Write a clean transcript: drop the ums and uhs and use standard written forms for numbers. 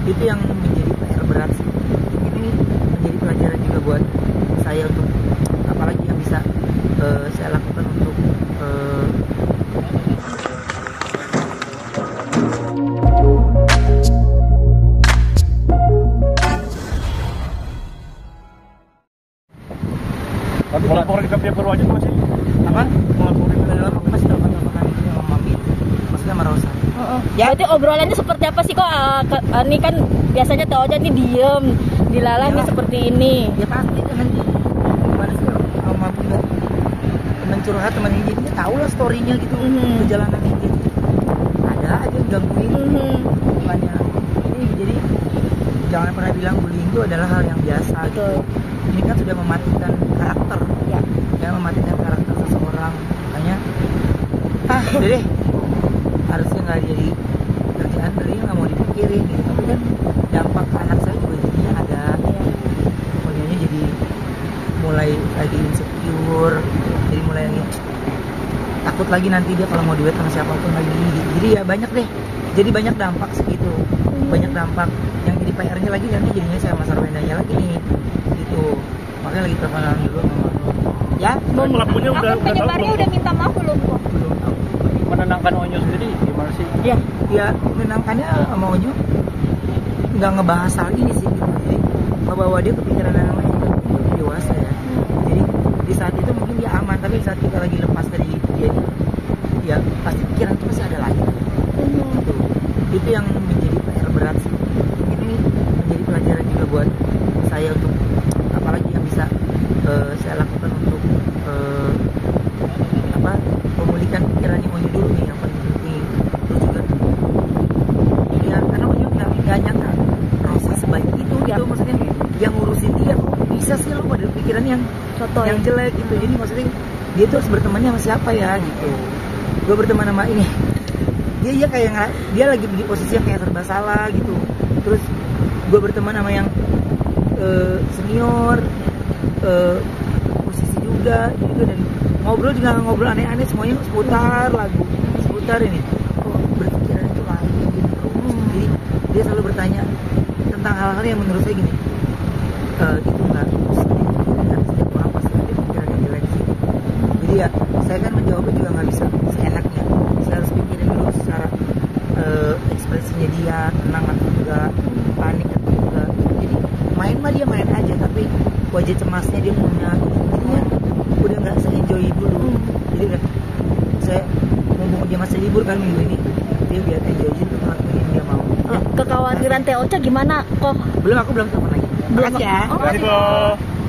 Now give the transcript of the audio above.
Itu yang menjadi PR berat sih. Ini menjadi pelajaran juga buat saya untuk apalagi yang bisa saya lakukan untuk Tapi laporin ke pihak berwajib masih apa? Melaporin ke dalam aku masih telepon itu sama Mami, maksudnya sama Rosa. Ya. Berarti obrolannya seperti apa sih kok? Ini kan biasanya Teh Ocha nih diem, dilalang nih seperti ini. Ya pasti kan nanti gimana sih kalau mampu nggak teman curhat teman ini dia tahu lah storynya gitu, perjalanan ini ada aja yang gangguin makanya ini jadi jangan pernah bilang bullying itu adalah hal yang biasa gitu. Ini kan sudah mematikan karakter ya mematikan karakter seseorang, makanya udah deh harusnya nggak jadi kerjaan dari nggak mau dipikirin gitu, tapi kan dampak ke anak saya juga jadinya ada pokoknya jadi mulai lagi insecure, jadi mulai lagi takut lagi nanti dia kalau mau duet sama siapapun lagi gitu. Jadi ya banyak deh, jadi banyak dampak segitu, banyak dampak yang jadi PR-nya lagi nanti jadinya saya Mas Arwendanya lagi nih gitu, makanya lagi teleponan dulu sama ya. pelakunya udah penyebarnya udah minta maaf belum kok? Belum tahu. Menenangkan Onyo sendiri gimana sih? Ya menenangkannya sama Onyo nggak ngebahas hal ini sih gitu, jadi ngebawa dia kepikiran yang lain dewasa ya. Jadi di saat itu mungkin dia aman, tapi saat kita lagi lepas dari dia ya pasti pikiran itu masih ada lagi gitu. Itu yang menjadi PR berat sih. Ini menjadi pelajaran juga buat saya untuk apalagi yang bisa saya lakukan untuk memulihkan pikirannya Onyo dulu nih yang paling penting. Terus juga ya karena Onyo nggak nyangka Rosa sebaik itu gitu, maksudnya yang ngurusin dia bisa sih lo pada pikiran yang yang jelek gitu. Jadi maksudnya dia tuh harus bertemannya sama siapa ya gitu. Gue berteman sama ini dia kayak dia lagi di posisi yang kayak serba salah gitu. Terus gue berteman sama yang senior musisi juga gitu, dan ngobrol juga ngobrol aneh-aneh, semuanya seputar lagu, seputar ini berpikiran itu lain gitu. Jadi dia selalu bertanya tentang hal-hal yang menurut saya gini, itu nggak usah dipikirkan, setiap orang pasti ada pikiran yang jelek sih. Jadi ya saya kan menjawabnya juga nggak bisa seenaknya, saya harus pikirin dulu secara ekspresinya dia tenang atau enggak, panik atau enggak. Jadi main mah dia main aja, tapi wajah cemasnya dia punya, jadinya udah nggak saya enjoy dulu. Jadi udah saya mumpung dia masih libur kan minggu ini, dia biar enjoy aja ngelakuin yang dia mau. Kekhawatiran Teh Ocha gimana kok? Aku belum telepon lagi. Belum. Makasih ya. Terima kasih.